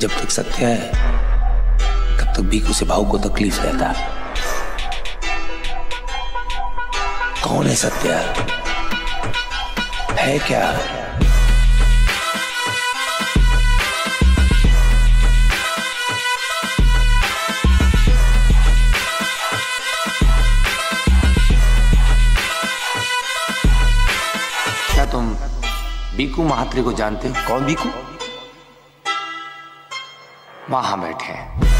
जब तक सत्य है तब तक बीकू से भाऊ को तकलीफ रहता। कौन है सत्य? है क्या? क्या तुम बीकू महात्रे को जानते हो? कौन बीकू? वहां बैठे हैं।